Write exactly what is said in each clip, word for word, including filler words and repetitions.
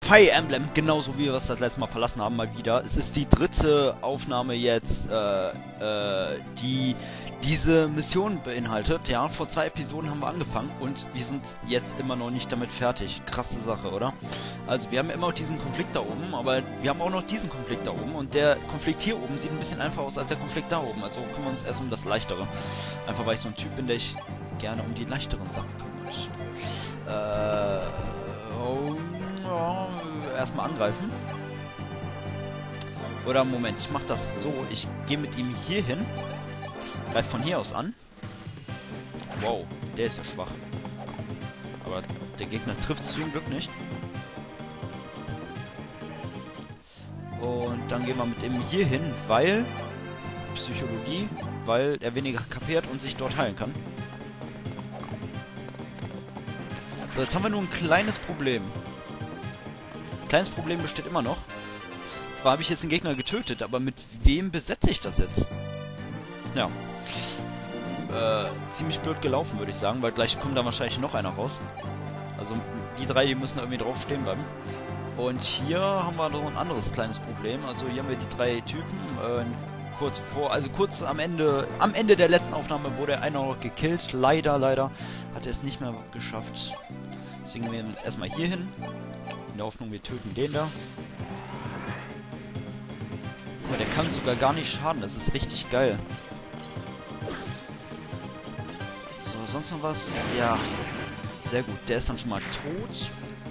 Fire Emblem, genauso wie wir es das letzte Mal verlassen haben, mal wieder. Es ist die dritte Aufnahme jetzt, äh, äh, die diese Mission beinhaltet. Ja, vor zwei Episoden haben wir angefangen und wir sind jetzt immer noch nicht damit fertig. Krasse Sache, oder? Also wir haben immer noch diesen Konflikt da oben, aber wir haben auch noch diesen Konflikt da oben und der Konflikt hier oben sieht ein bisschen einfacher aus als der Konflikt da oben. Also kümmern wir uns erst um das Leichtere. Einfach weil ich so ein Typ bin, der ich gerne um die leichteren Sachen kümmert. Äh, oh, ja, erstmal angreifen. Oder Moment, ich mach das so. Ich gehe mit ihm hier hin. Greift von hier aus an. Wow, der ist ja schwach. Aber der Gegner trifft es zum Glück nicht. Und dann gehen wir mit ihm hier hin, weil... Psychologie, weil er weniger kapiert und sich dort heilen kann. So, jetzt haben wir nur ein kleines Problem. Kleines Problem besteht immer noch. Zwar habe ich jetzt den Gegner getötet, aber mit wem besetze ich das jetzt? Ja. Äh, ziemlich blöd gelaufen, würde ich sagen, weil gleich kommt da wahrscheinlich noch einer raus. Also die drei, die müssen irgendwie drauf stehen bleiben. Und hier haben wir noch ein anderes kleines Problem. Also hier haben wir die drei Typen. Äh, kurz vor, also kurz am Ende, am Ende der letzten Aufnahme wurde einer noch gekillt. Leider, leider hat er es nicht mehr geschafft. Deswegen gehen wir jetzt erstmal hier hin. In der Hoffnung, wir töten den da. Guck mal, der kann sogar gar nicht schaden. Das ist richtig geil. So, sonst noch was? Ja, sehr gut. Der ist dann schon mal tot.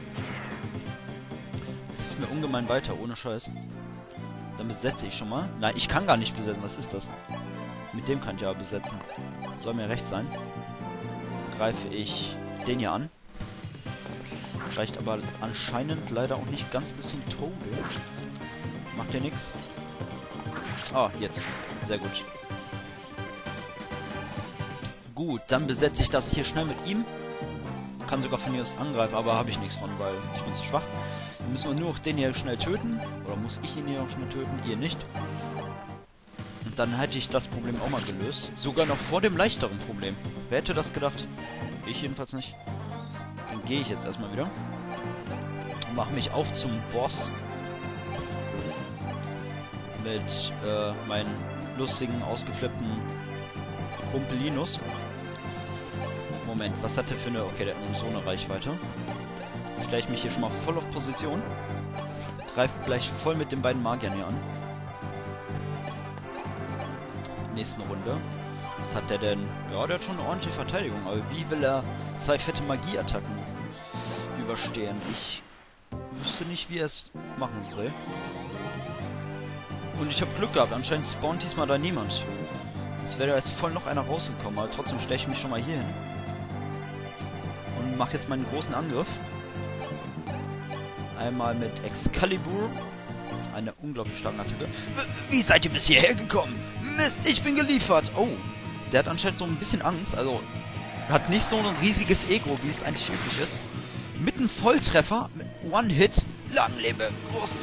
Das hilft mir ungemein weiter, ohne Scheiß. Dann besetze ich schon mal. Nein, ich kann gar nicht besetzen. Was ist das? Mit dem kann ich ja besetzen. Soll mir recht sein. Greife ich den hier an. Reicht aber anscheinend leider auch nicht ganz bis zum Tode. Macht ja nichts. Ah, jetzt. Sehr gut. Gut, dann besetze ich das hier schnell mit ihm. Kann sogar von hier aus angreifen, aber habe ich nichts von, weil ich bin zu schwach. Dann müssen wir nur noch den hier schnell töten. Oder muss ich ihn hier auch schnell töten? Ihr nicht. Und dann hätte ich das Problem auch mal gelöst. Sogar noch vor dem leichteren Problem. Wer hätte das gedacht? Ich jedenfalls nicht. Dann gehe ich jetzt erstmal wieder. Und mache mich auf zum Boss. Mit äh, meinen lustigen, ausgeflippten Kumpel Linus. Moment, was hat der für eine... Okay, der hat nur so eine Reichweite. Stelle ich mich hier schon mal voll auf Position. Greife gleich voll mit den beiden Magiern hier an. Nächsten Runde. Was hat der denn? Ja, der hat schon eine ordentliche Verteidigung. Aber wie will er zwei fette Magieattacken überstehen? Ich wüsste nicht, wie er es machen soll. Und ich habe Glück gehabt. Anscheinend spawnt diesmal da niemand. Jetzt wäre da jetzt voll noch einer rausgekommen. Aber trotzdem stelle ich mich schon mal hier hin. Und mache jetzt meinen großen Angriff. Einmal mit Excalibur. Eine unglaublich starke Attacke. Wie seid ihr bis hierher gekommen? Mist, ich bin geliefert. Oh, der hat anscheinend so ein bisschen Angst. Also, hat nicht so ein riesiges Ego, wie es eigentlich üblich ist. Mit einem Volltreffer. One-Hit. Lang lebe Brust.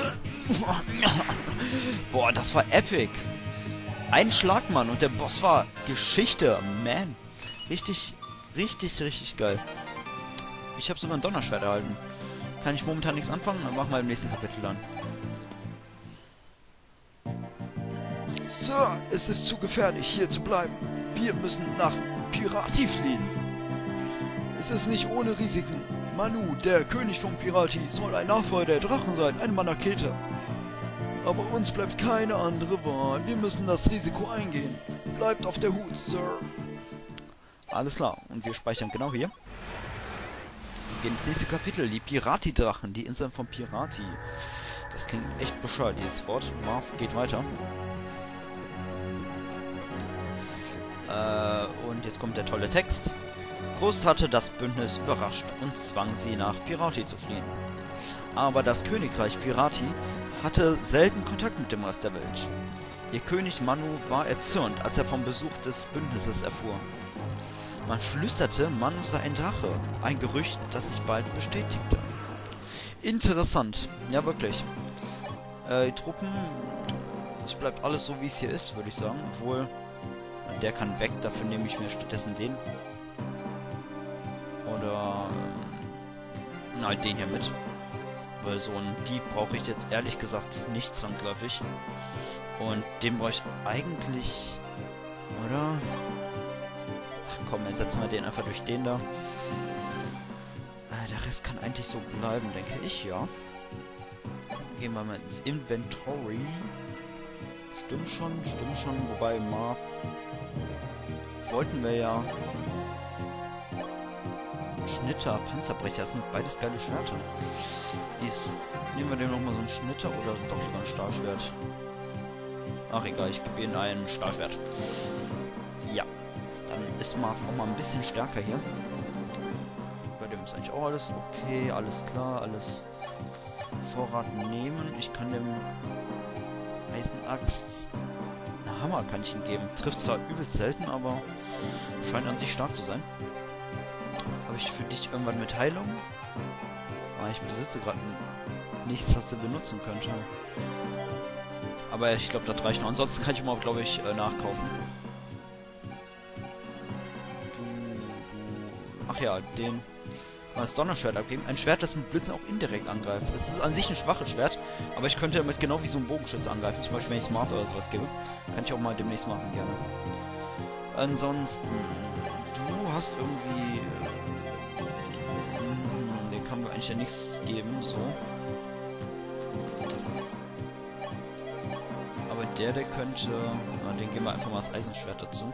Boah, das war epic. Ein Schlagmann und der Boss war Geschichte. Man. Richtig, richtig, richtig geil. Ich habe sogar ein Donnerschwert erhalten. Kann ich momentan nichts anfangen, dann machen wir im nächsten Kapitel dann. Sir, es ist zu gefährlich, hier zu bleiben. Wir müssen nach Pirati fliehen. Es ist nicht ohne Risiken. Manu, der König von Pirati, soll ein Nachfolger der Drachen sein, ein Manakete. Aber uns bleibt keine andere Wahl. Wir müssen das Risiko eingehen. Bleibt auf der Hut, Sir. Alles klar, und wir speichern genau hier. Wir gehen ins nächste Kapitel, die Pirati-Drachen, die Inseln von Pirati. Das klingt echt bescheuert, dieses Wort. Marv geht weiter. Äh, und jetzt kommt der tolle Text. Groß hatte das Bündnis überrascht und zwang sie nach Pirati zu fliehen. Aber das Königreich Pirati hatte selten Kontakt mit dem Rest der Welt. Ihr König Manu war erzürnt, als er vom Besuch des Bündnisses erfuhr. Man flüsterte, Manu sei ein Drache. Ein Gerücht, das sich bald bestätigte. Interessant. Ja, wirklich. Äh, die Truppen... Es bleibt alles so, wie es hier ist, würde ich sagen. Obwohl... Der kann weg, dafür nehme ich mir stattdessen den. Oder... Nein, den hier mit. weil so einen Dieb brauche ich jetzt ehrlich gesagt nicht zwangsläufig. Und den brauche ich eigentlich... Oder? Ach komm, ersetzen wir den einfach durch den da. Äh, der Rest kann eigentlich so bleiben, denke ich, ja. Gehen wir mal ins Inventory. Stimmt schon, stimmt schon. Wobei Marth wollten wir ja... Schnitter, Panzerbrecher, das sind beides geile Schwerter. Dies, nehmen wir dem nochmal so einen Schnitter oder doch lieber ein Stahlschwert? Ach egal, ich gebe ihnen ein Stahlschwert. Ja, dann ist Marth auch mal ein bisschen stärker hier. Bei dem ist eigentlich auch alles okay, alles klar, alles Vorrat nehmen. Ich kann dem Eisenaxt... Eine Hammer kann ich ihm geben. Trifft zwar übelst selten, aber scheint an sich stark zu sein. Habe ich für dich irgendwann mit Heilung? Ah, ich besitze gerade nichts, was du benutzen könnte. Aber ich glaube, das reicht noch. Ansonsten kann ich mal, glaube ich, äh, nachkaufen. Du, du... Ach ja, den... Kann man das Donnerschwert abgeben. Ein Schwert, das mit Blitzen auch indirekt angreift. Es ist an sich ein schwaches Schwert, aber ich könnte damit genau wie so ein Bogenschütze angreifen. Zum Beispiel, wenn ich Marth oder sowas gebe. Kann ich auch mal demnächst machen, gerne. Ansonsten... Du hast irgendwie... Hm, den kann mir eigentlich ja nichts geben, so. Aber der, der könnte... Na, den geben wir einfach mal das Eisenschwert dazu.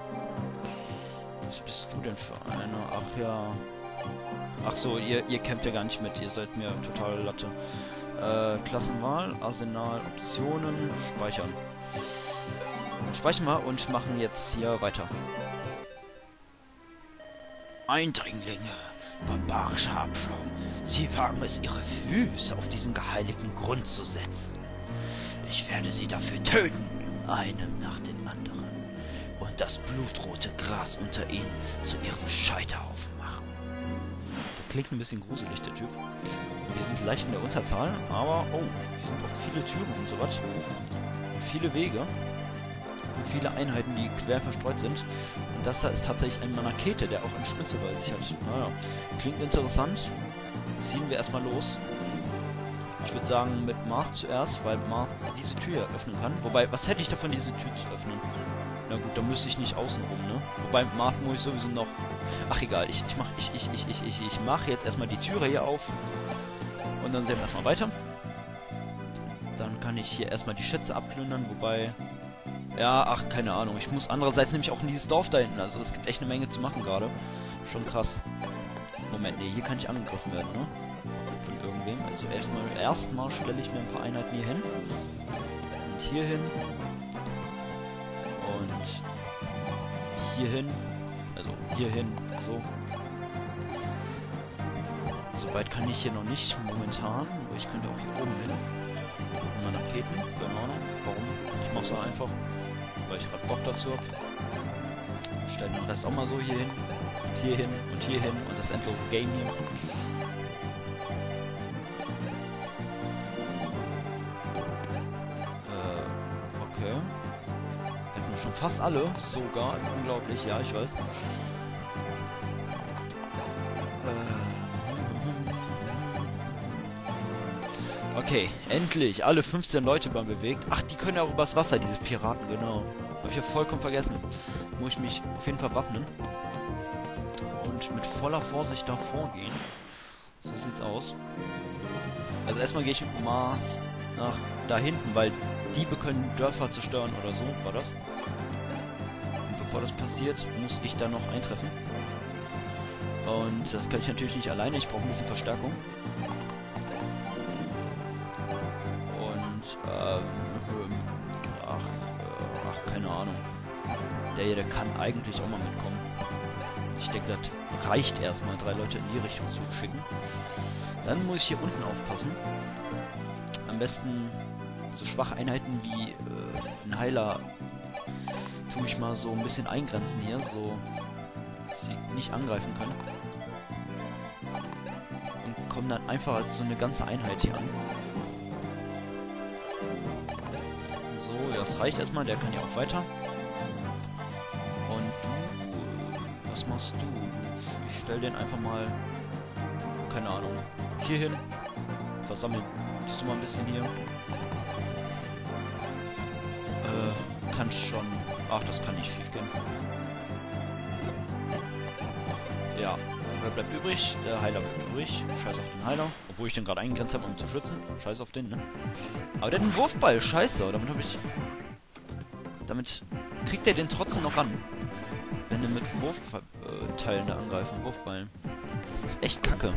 Was bist du denn für einer? Ach ja... Ach so, ihr, ihr kämpft ja gar nicht mit, ihr seid mir total Latte. Äh, Klassenwahl, Arsenal, Optionen, Speichern. Speichern wir und machen jetzt hier weiter. Eindringlinge, barbarischer Abschaum, sie wagen es, ihre Füße auf diesen geheiligten Grund zu setzen. Ich werde sie dafür töten, einem nach dem anderen, und das blutrote Gras unter ihnen zu ihrem Scheiterhaufen machen. Der klingt ein bisschen gruselig, der Typ. Wir sind leicht in der Unterzahl, aber, oh, hier sind auch viele Türen und sowas. Und viele Wege. Viele Einheiten, die quer verstreut sind. Und das da ist tatsächlich ein Manakete, der auch einen Schlüssel bei sich hat. Naja, klingt interessant. Ziehen wir erstmal los. Ich würde sagen, mit Marth zuerst, weil Marth diese Tür hier öffnen kann. Wobei, was hätte ich davon, diese Tür zu öffnen? Na gut, da müsste ich nicht außenrum, ne? Wobei, Marth muss ich sowieso noch... Ach egal, ich, ich mach, ich, ich, ich, ich, ich, ich mache jetzt erstmal die Türe hier auf. Und dann sehen wir erstmal weiter. Dann kann ich hier erstmal die Schätze abplündern, wobei... Ja, ach, keine Ahnung. Ich muss andererseits nämlich auch in dieses Dorf da hinten. Also es gibt echt eine Menge zu machen gerade. Schon krass. Moment, nee, hier kann ich angegriffen werden, ne? Von irgendwem. Also erstmal erstmal stelle ich mir ein paar Einheiten hier hin. Und hier hin. Und hier hin. Also hier hin. So. So weit kann ich hier noch nicht momentan. Aber ich könnte auch hier oben hin. Und mal Raketen. Keine Ahnung. Warum? Ich mach's auch einfach. Weil ich gerade Bock dazu habe. Stellen den Rest auch mal so hier hin. Und hier hin. Und hier hin. Und das endlose Game hier. Äh, okay. Hätten wir schon fast alle. Sogar. Unglaublich. Ja, ich weiß. Okay, endlich. Alle fünfzehn Leute waren bewegt. Ach, die können ja auch übers Wasser, diese Piraten, genau. Habe ich ja vollkommen vergessen. Muss ich mich auf jeden Fall wappnen. Und mit voller Vorsicht da vorgehen. So sieht's aus. Also erstmal gehe ich mal nach da hinten, weil Diebe können Dörfer zerstören oder so, war das. Und bevor das passiert, muss ich da noch eintreffen. Und das kann ich natürlich nicht alleine, ich brauche ein bisschen Verstärkung. Ähm, ach, äh, ach, keine Ahnung. Der hier, der kann eigentlich auch mal mitkommen. Ich denke, das reicht erstmal, drei Leute in die Richtung zu schicken. Dann muss ich hier unten aufpassen. Am besten so schwache Einheiten wie äh, ein Heiler tue ich mal so ein bisschen eingrenzen hier, so dass sie nicht angreifen können. Und kommen dann einfach als so eine ganze Einheit hier an. So, das reicht erstmal, der kann ja auch weiter. Und du, was machst du? Ich stell den einfach mal, keine Ahnung, hier hin. versammeln du mal ein bisschen hier. Äh, kann schon... Ach, das kann nicht schief gehen. Ja, wer bleibt übrig? Der Heiler bleibt übrig. Scheiß auf den Heiler. Obwohl ich den gerade eingegrenzt habe, um zu schützen. Scheiß auf den, ne? Aber der hat einen Wurfball. Scheiße. Damit habe ich... Damit kriegt er den trotzdem noch ran. Wenn er mit Wurfteilen da angreifen. Wurfballen. Das ist echt kacke.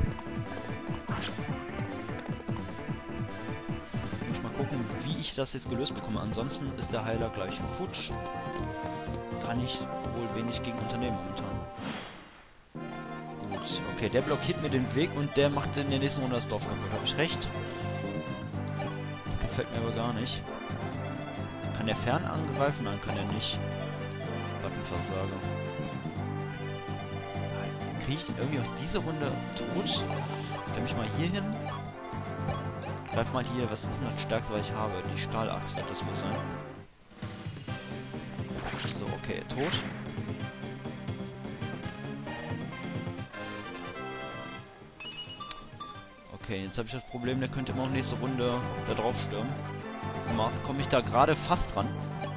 Muss ich mal gucken, wie ich das jetzt gelöst bekomme. Ansonsten ist der Heiler gleich futsch. Kann ich wohl wenig gegen unternehmen momentan. Gut, okay, der blockiert mir den Weg und der macht in der nächsten Runde das Dorf kaputt. Habe ich recht? Das gefällt mir aber gar nicht. Kann der fern angreifen? Nein, kann er nicht. Waffenversager. Kriege ich den irgendwie auch diese Runde tot? Stell mich mal hier hin. Greif mal hier. Was ist denn das Stärkste, was ich habe? Die Stahlaxt wird das wohl sein. So, okay, tot. Okay, jetzt habe ich das Problem, der könnte immer noch nächste Runde da drauf stürmen. Komme ich da gerade fast dran.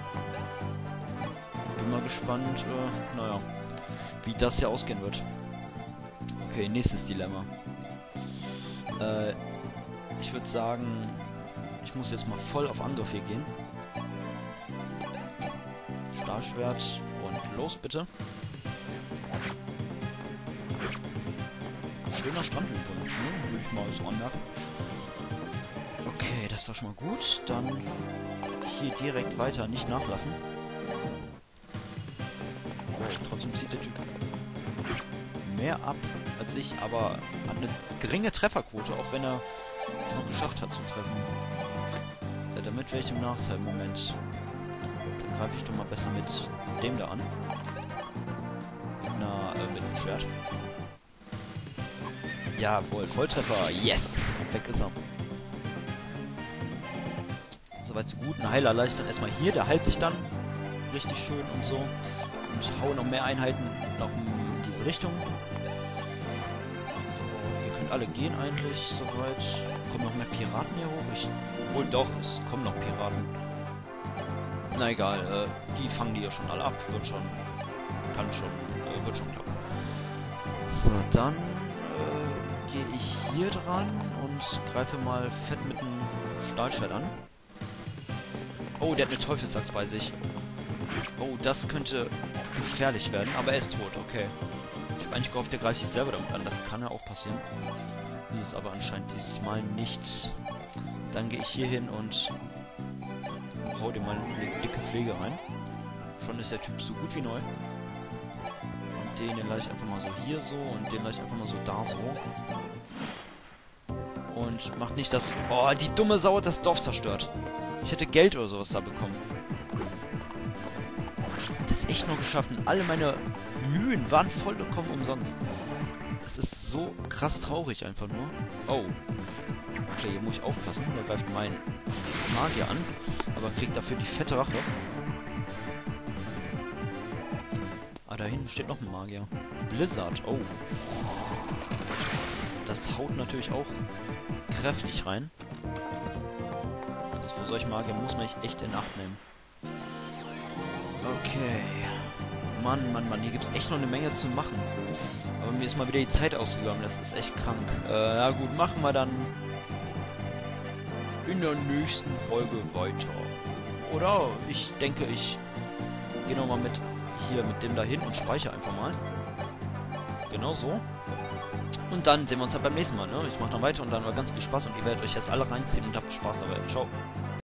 Bin mal gespannt, äh, naja, wie das hier ausgehen wird. Okay, nächstes Dilemma. Äh, ich würde sagen, ich muss jetzt mal voll auf Angriff hier gehen. Stahlschwert und los bitte. Schöner Strand übrigens, ne? Würde ich mal so anmerken. Okay, das war schon mal gut. Dann hier direkt weiter, nicht nachlassen. Oh, trotzdem zieht der Typ mehr ab als ich, aber hat eine geringe Trefferquote, auch wenn er es noch geschafft hat zu treffen. Ja, damit wäre ich im Nachteil im Moment. Dann greife ich doch mal besser mit dem da an. Mit, einer, äh, mit einem Schwert. Jawohl, Volltreffer. Yes! Weg ist er. Soweit so gut. Ein Heiler leicht dann erstmal hier. Der heilt sich dann richtig schön und so. Und hau noch mehr Einheiten noch in diese Richtung. So, ihr könnt alle gehen eigentlich soweit. Kommen noch mehr Piraten hier hoch? Ich, obwohl doch, es kommen noch Piraten. Na egal, äh, die fangen die ja schon alle ab. Wird schon. Kann schon. Äh, wird schon klappen. So, dann äh, gehe ich hier dran und greife mal fett mit dem Stahlschwert an. Oh, der hat eine Teufelsaxt bei sich. Oh, das könnte gefährlich werden, aber er ist tot, okay. Ich habe eigentlich gehofft, der greift sich selber damit an. Das kann ja auch passieren. Ist es aber anscheinend diesmal nicht. Dann gehe ich hier hin und hau dir mal eine dicke Pflege rein. Schon ist der Typ so gut wie neu. Und den, den lasse ich einfach mal so hier so und den lasse ich einfach mal so da so. Und macht nicht das... Oh, die dumme Sau hat das Dorf zerstört. Ich hätte Geld oder sowas da bekommen. Hat das echt nur geschafft und alle meine Mühen waren vollkommen umsonst. Das ist so krass traurig einfach nur. Oh. Okay, hier muss ich aufpassen. Der greift meinen Magier an, aber kriegt dafür die fette Rache. Ah, da hinten steht noch ein Magier. Blizzard, oh. Das haut natürlich auch kräftig rein. Also für solche Magier muss man echt in Acht nehmen. Okay. Mann, Mann, Mann, hier gibt es echt noch eine Menge zu machen. Aber mir ist mal wieder die Zeit ausgegangen, das ist echt krank. Äh, na gut, machen wir dann in der nächsten Folge weiter. Oder ich denke, ich gehe nochmal mit hier mit dem dahin und speichere einfach mal. Genau so. Und dann sehen wir uns halt beim nächsten Mal, ne? Ich mache dann weiter und dann war ganz viel Spaß und ihr werdet euch jetzt alle reinziehen und habt Spaß dabei. Ciao.